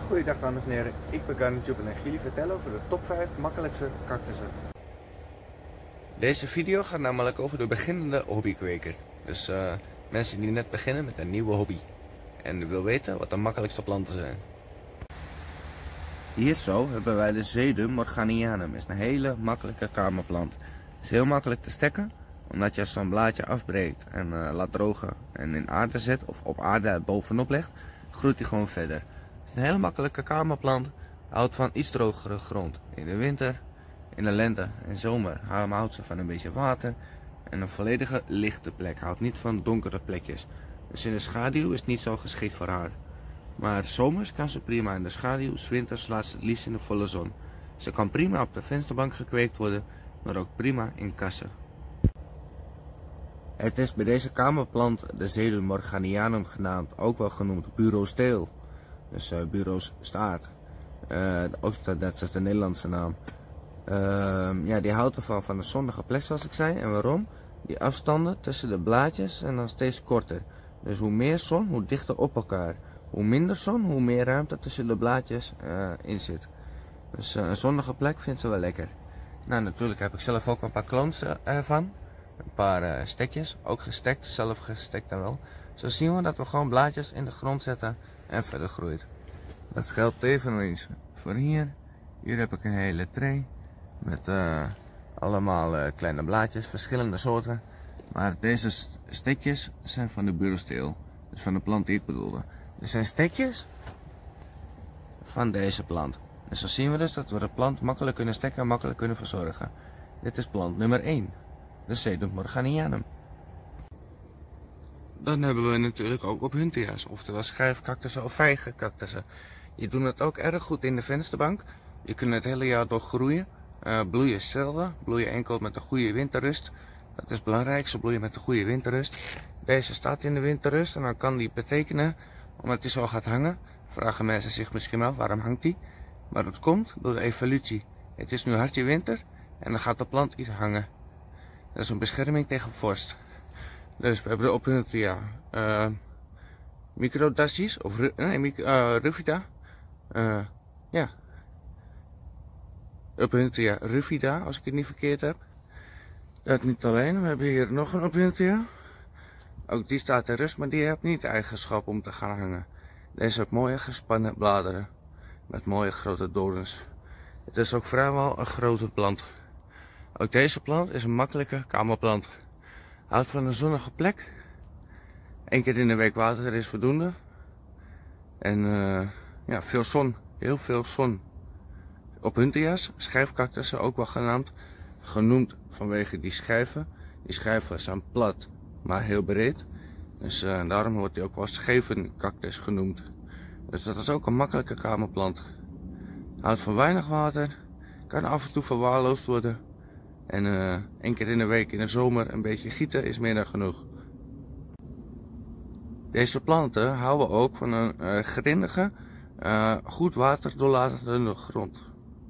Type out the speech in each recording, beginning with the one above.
Goeiedag dames en heren, ik ben GardenTube en ik ga jullie vertellen over de top 5 makkelijkste cactussen. Deze video gaat namelijk over de beginnende hobbykweker. Dus mensen die net beginnen met een nieuwe hobby. En wil weten wat de makkelijkste planten zijn. Hier zo hebben wij de Sedum morganianum. Het is een hele makkelijke kamerplant. Het is heel makkelijk te stekken, omdat je zo'n blaadje afbreekt en laat drogen en in aarde zet of op aarde bovenop legt, groeit hij gewoon verder. Het is een hele makkelijke kamerplant, houdt van iets drogere grond. In de winter, in de lente en zomer houdt ze van een beetje water en een volledige lichte plek, houdt niet van donkere plekjes. Dus in de schaduw is het niet zo geschikt voor haar. Maar zomers kan ze prima in de schaduw, 's winters laat ze het liefst in de volle zon. Ze kan prima op de vensterbank gekweekt worden, maar ook prima in kassen. Het is bij deze kamerplant de Sedum morganianum genaamd, ook wel genoemd bureausteel. Dus bureaustaart. Ook dat is de Nederlandse naam. Ja, die houdt ervan van een zonnige plek zoals ik zei. En waarom? Die afstanden tussen de blaadjes zijn dan steeds korter. Dus hoe meer zon, hoe dichter op elkaar. Hoe minder zon, hoe meer ruimte tussen de blaadjes in zit. Dus een zonnige plek vindt ze wel lekker. Nou, natuurlijk heb ik zelf ook een paar kloons ervan. Een paar stekjes, ook gestekt, zelf gestekt dan wel. Zo zien we dat we gewoon blaadjes in de grond zetten en verder groeit. Dat geldt eveneens voor hier. Hier heb ik een hele tray met allemaal kleine blaadjes, verschillende soorten. Maar deze stekjes zijn van de bureausteel, dus van de plant die ik bedoelde. Dit zijn stekjes van deze plant. En zo zien we dus dat we de plant makkelijk kunnen stekken en makkelijk kunnen verzorgen. Dit is plant nummer 1, de Sedum morganianum. Dan hebben we natuurlijk ook Opuntia's, oftewel schijfcactussen of vijgencactussen. Die doen het ook erg goed in de vensterbank. Je kunt het hele jaar door groeien. Bloeien zelden, bloeien enkel met een goede winterrust. Dat is belangrijk, ze bloeien met een goede winterrust. Deze staat in de winterrust en dan kan die betekenen, omdat hij zo gaat hangen, vragen mensen zich misschien af waarom hangt hij. Maar dat komt door de evolutie. Het is nu hartje winter en dan gaat de plant iets hangen. Dat is een bescherming tegen vorst. Dus we hebben de Opuntia microdasties, of rufida. Ja. Opuntia rufida, als ik het niet verkeerd heb. Dat niet alleen, we hebben hier nog een Opuntia. Ook die staat in rust, maar die heeft niet de eigenschap om te gaan hangen. Deze heeft mooie gespannen bladeren, met mooie grote dorens. Het is ook vrijwel een grote plant. Ook deze plant is een makkelijke kamerplant. Houdt van een zonnige plek. 1 keer in de week water is voldoende. En ja, veel zon. Heel veel zon. Opuntia's, schijfcactussen ook wel genoemd vanwege die schijven. Die schijven zijn plat, maar heel breed. Dus daarom wordt hij ook wel schevencactus genoemd. Dus dat is ook een makkelijke kamerplant. Houdt van weinig water. Kan af en toe verwaarloosd worden. En 1 keer in de week in de zomer een beetje gieten is meer dan genoeg. Deze planten houden ook van een grindige, goed water doorlatende grond.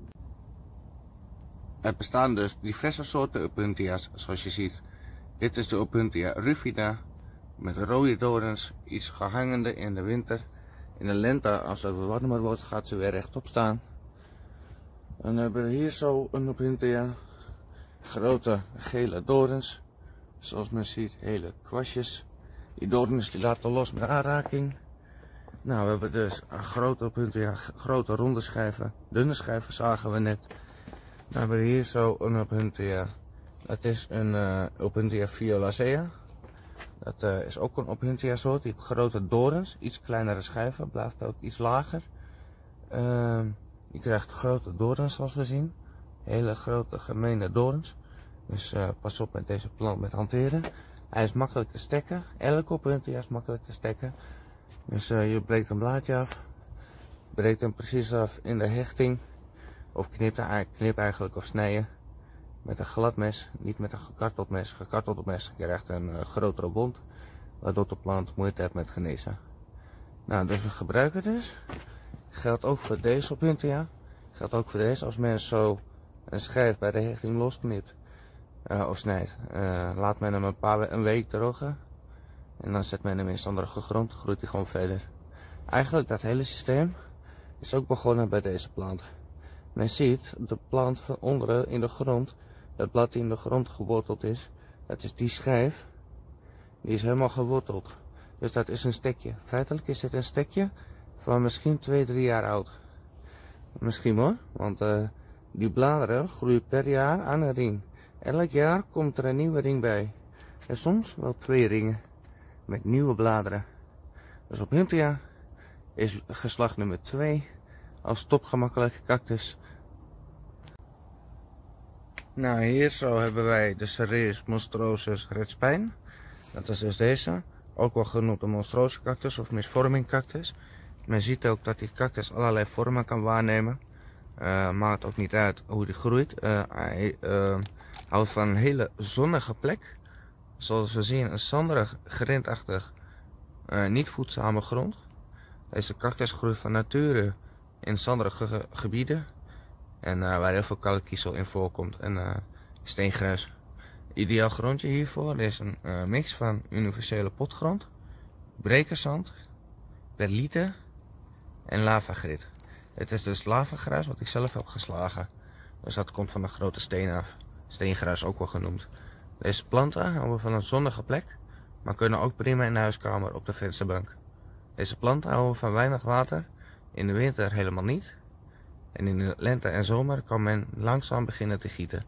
Er bestaan dus diverse soorten Opuntia's zoals je ziet. Dit is de Opuntia rufida met rode dorens, iets gehangende in de winter. In de lente, als het wat warmer wordt, gaat ze weer rechtop staan. Dan hebben we hier zo een Opuntia. Grote gele dorens, zoals men ziet, hele kwastjes. Die dorens die laten los met aanraking. Nou, we hebben dus een grote Opuntia, grote ronde schijven, dunne schijven zagen we net. Dan hebben we hier zo een Opuntia. Dat is een Opuntia violacea. Dat is ook een Opuntia soort, die heeft grote dorens, iets kleinere schijven, blijft ook iets lager. Die krijgt grote dorens zoals we zien. Hele grote gemene dorens. Dus pas op met deze plant met hanteren. Hij is makkelijk te stekken. Elke Opuntia is makkelijk te stekken. Dus je breekt een blaadje af. Breekt hem precies af in de hechting. Of knip eigenlijk of snijden. Met een glad mes. Niet met een gekarteld mes. Gekarteld mes krijgt een grotere wond. Waardoor de plant moeite heeft met genezen. Nou, dus we gebruiken het dus. Geldt ook voor deze Opuntia. Geldt ook voor deze. Als men zo een schijf bij de hechting losknipt of snijdt, laat men hem een week drogen en dan zet men hem in standaardige grond, groeit hij gewoon verder. Eigenlijk dat hele systeem is ook begonnen bij deze plant. Men ziet de plant van onderen in de grond, dat blad die in de grond geworteld is, dat is die schijf, die is helemaal geworteld. Dus dat is een stekje. Feitelijk is dit een stekje van misschien 2-3 jaar oud. Misschien hoor, want die bladeren groeien per jaar aan een ring. Elk jaar komt er een nieuwe ring bij. En soms wel 2 ringen met nieuwe bladeren. Dus Opuntia is geslacht nummer 2 als topgemakkelijke cactus. Nou, hier zo hebben wij de Cereus monstrosus redspijn. Dat is dus deze, ook wel genoemd de monstrose cactus of misvorming cactus. Men ziet ook dat die cactus allerlei vormen kan waarnemen. Maakt ook niet uit hoe die groeit. Hij houdt van een hele zonnige plek. Zoals we zien, een zanderig, grindachtig, niet voedzame grond. Deze cactus groeit van nature in zanderige gebieden. En waar heel veel kalkkiezel in voorkomt en steengruis. Ideaal grondje hiervoor is een mix van universele potgrond, brekerzand, perlieten en lavagrit. Het is dus lavagruis wat ik zelf heb geslagen. Dus dat komt van een grote steen af. Steengruis ook wel genoemd. Deze planten houden van een zonnige plek, maar kunnen ook prima in de huiskamer op de vensterbank. Deze planten houden van weinig water, in de winter helemaal niet. En in de lente en zomer kan men langzaam beginnen te gieten.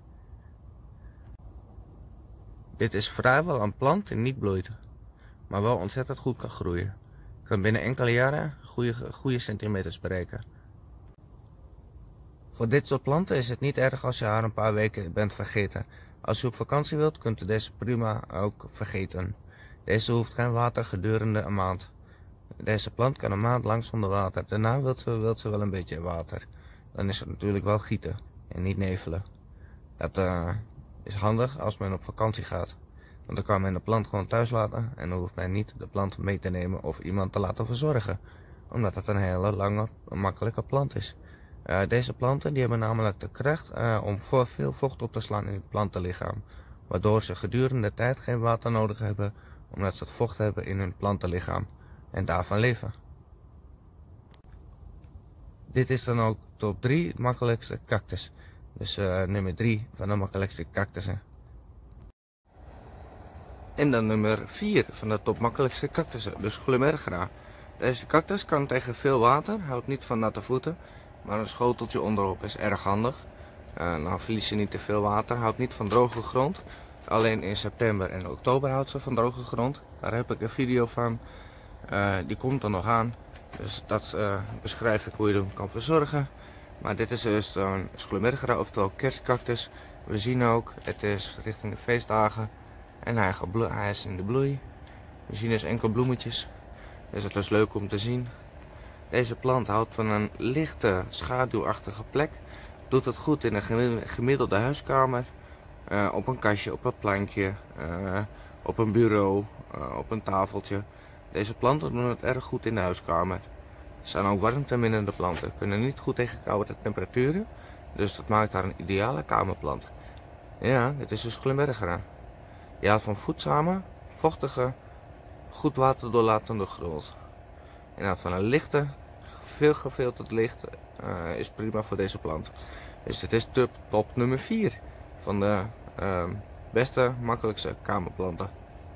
Dit is vrijwel een plant die niet bloeit, maar wel ontzettend goed kan groeien. Kan binnen enkele jaren goede centimeters bereiken. Voor dit soort planten is het niet erg als je haar een paar weken bent vergeten. Als je op vakantie wilt, kunt u deze prima ook vergeten. Deze hoeft geen water gedurende een maand. Deze plant kan een maand lang zonder water. Daarna wilt ze wel een beetje water. Dan is het natuurlijk wel gieten en niet nevelen. Dat is handig als men op vakantie gaat. Want dan kan men de plant gewoon thuis laten en dan hoeft men niet de plant mee te nemen of iemand te laten verzorgen. Omdat het een hele lange, makkelijke plant is. Deze planten die hebben namelijk de kracht om veel vocht op te slaan in het plantenlichaam. Waardoor ze gedurende de tijd geen water nodig hebben, omdat ze het vocht hebben in hun plantenlichaam. En daarvan leven. Dit is dan ook top 3 makkelijkste cactus. Dus nummer 3 van de makkelijkste cactussen. En dan nummer 4 van de top makkelijkste cactussen, dus Glomergra. Deze cactus kan tegen veel water, houdt niet van natte voeten, maar een schoteltje onderop is erg handig. Nou verliest ze niet te veel water, houdt niet van droge grond. Alleen in september en oktober houdt ze van droge grond. Daar heb ik een video van, die komt er nog aan. Dus dat beschrijf ik hoe je hem kan verzorgen. Maar dit is dus een Glomergra, oftewel kerstcactus. We zien ook, het is richting de feestdagen en hij is in de bloei. We zien dus enkel bloemetjes, dus het is leuk om te zien. Deze plant houdt van een lichte schaduwachtige plek. Doet het goed in een gemiddelde huiskamer. Op een kastje, op een plankje, op een bureau, op een tafeltje. Deze planten doen het erg goed in de huiskamer. Ze zijn ook warmteminnende planten, kunnen niet goed tegen koude temperaturen. Dus dat maakt haar een ideale kamerplant. Ja, dit is dus Glomergra. Je houdt van voedzame, vochtige, goed waterdoorlatende grond. En houdt van een lichte, veel gefilterd licht is prima voor deze plant. Dus dit is top nummer 4 van de beste, makkelijkste kamerplanten.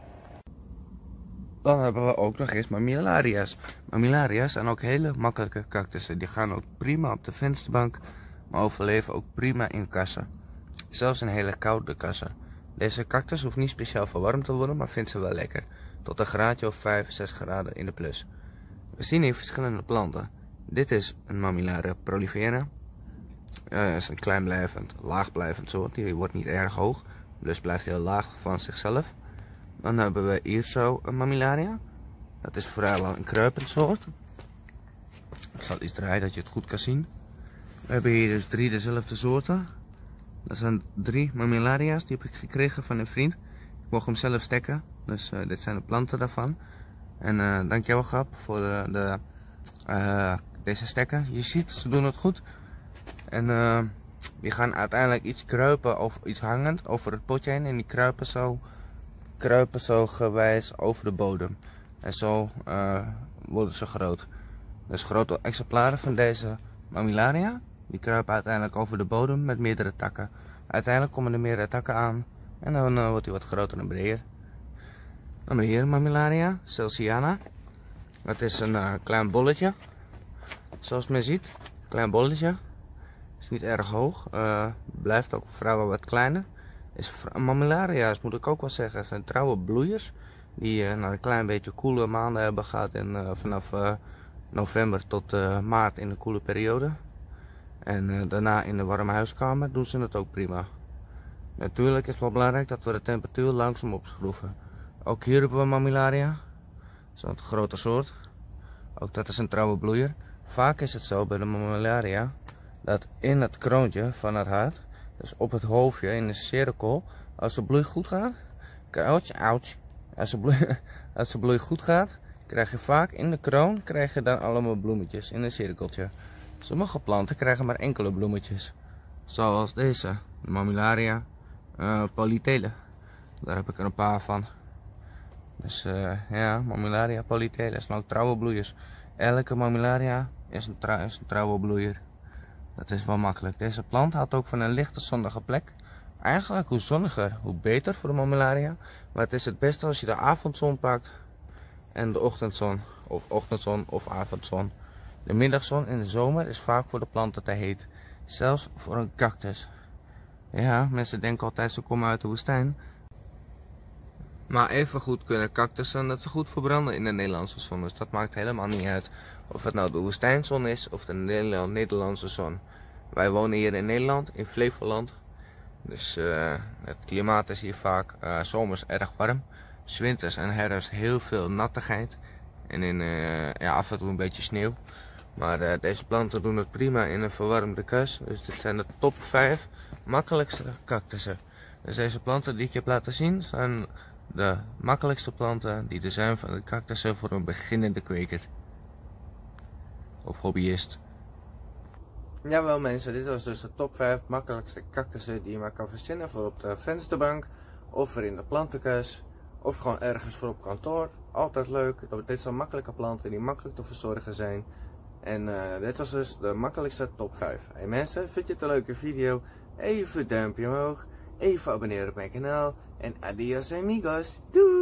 Dan hebben we ook nog eens Mamillaria's. Mamillaria's zijn ook hele makkelijke cactussen. Die gaan ook prima op de vensterbank, maar overleven ook prima in kassen. Zelfs in hele koude kassen. Deze cactus hoeft niet speciaal verwarmd te worden, maar vindt ze wel lekker. Tot een graadje of 5, 6 graden in de plus. We zien hier verschillende planten. Dit is een Mammillaria prolifera. Is een kleinblijvend, laagblijvend soort. Die wordt niet erg hoog, dus blijft heel laag van zichzelf. Dan hebben we hier zo een Mammillaria. Dat is vooral een kruipend soort. Ik zal iets draaien dat je het goed kan zien. We hebben hier dus 3 dezelfde soorten. Dat zijn 3 Mammillaria's, die heb ik gekregen van een vriend. Ik mocht hem zelf stekken, dus dit zijn de planten daarvan. En dankjewel Gap voor deze stekken. Je ziet, ze doen het goed. En die gaan uiteindelijk iets kruipen of iets hangend over het potje heen. En die kruipen zo gewijs over de bodem. En zo worden ze groot. Dus grote exemplaren van deze mammillaria, die kruipen uiteindelijk over de bodem met meerdere takken. Uiteindelijk komen er meerdere takken aan en dan wordt hij wat groter en breder. Dan hebben we hier mammillaria celsiana. Dat is een klein bolletje, zoals men ziet. Klein bolletje. Is niet erg hoog. Blijft ook vrijwel wat kleiner. Mammillaria's moet ik ook wel zeggen. Het zijn trouwe bloeiers. Die een klein beetje koele maanden hebben gehad. En vanaf november tot maart in de koele periode. En daarna in de warme huiskamer doen ze het ook prima. Natuurlijk is het wel belangrijk dat we de temperatuur langzaam opschroeven. Ook hier hebben we mammillaria. Zo'n grote soort. Ook dat is een trouwe bloeier. Vaak is het zo bij de mammillaria dat in het kroontje van het hart, dus op het hoofdje in de cirkel, als de bloei goed gaat, als de bloei goed gaat, krijg je vaak in de kroon dan allemaal bloemetjes in een cirkeltje. Sommige planten krijgen maar enkele bloemetjes, zoals deze, de mammillaria polytele. Daar heb ik er een paar van. Dus ja, mammillaria polytele zijn ook trouwe bloeiers. Elke mammillaria is een trouwe bloeier. Dat is wel makkelijk. Deze plant houdt ook van een lichte zonnige plek. Eigenlijk hoe zonniger, hoe beter voor de mammillaria. Maar het is het beste als je de avondzon pakt en de ochtendzon of avondzon. De middagzon in de zomer is vaak voor de planten te heet. Zelfs voor een cactus. Ja, mensen denken altijd ze komen uit de woestijn. Maar evengoed kunnen cactussen net zo goed verbranden in de Nederlandse zon. Dus dat maakt helemaal niet uit of het nou de woestijnzon is of de Nederlandse zon. Wij wonen hier in Nederland, in Flevoland. Dus het klimaat is hier vaak zomers erg warm. 's Winters en herfst heel veel nattigheid. En ja, af en toe een beetje sneeuw. Maar deze planten doen het prima in een verwarmde kus. Dus dit zijn de top 5 makkelijkste cactussen. Dus deze planten die ik je heb laten zien zijn de makkelijkste planten die er zijn van de cactussen voor een beginnende kweker. Of hobbyist. Jawel mensen, dit was dus de top 5 makkelijkste cactussen die je maar kan verzinnen voor op de vensterbank. Of voor in de plantenkus. Of gewoon ergens voor op kantoor. Altijd leuk. Dit zijn makkelijke planten die makkelijk te verzorgen zijn. En dit was dus de makkelijkste top 5. Hey mensen, vind je het een leuke video? Even duimpje omhoog. Even abonneren op mijn kanaal. En adios amigos. Doei!